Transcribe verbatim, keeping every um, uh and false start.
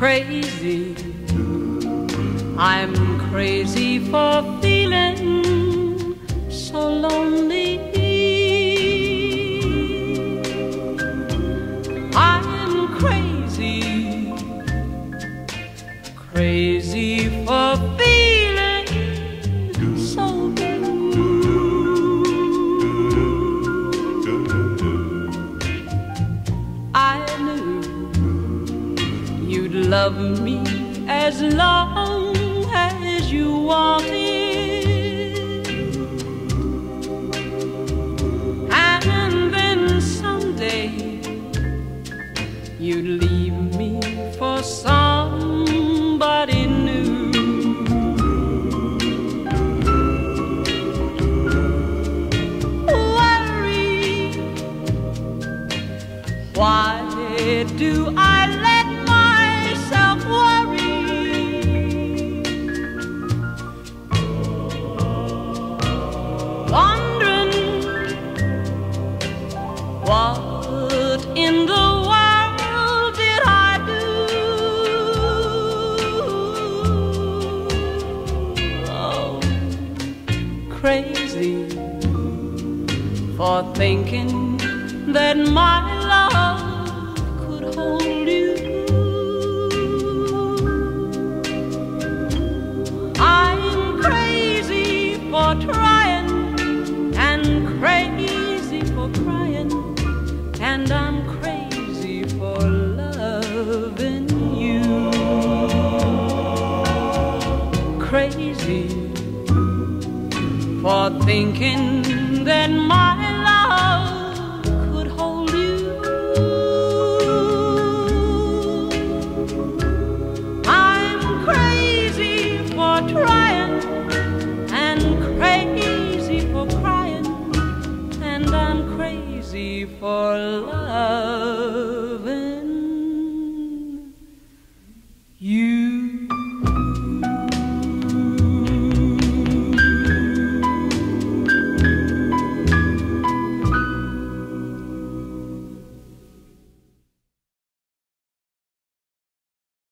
crazy. I'm crazy for feeling so lonely. I'm crazy, crazy for feeling so blue. I knew you'd love me as long as you wanted, and then someday you'd leave me for somebody new. Worry, why do I let myself worry? Wondering what in the world did I do? Oh, crazy for thinking that my love could hold you. I'm crazy for trying and crazy for crying, and I'm crazy for loving you. Crazy for thinking that my love could hold you. I'm crazy for trying and crazy for crying, and I'm crazy for love.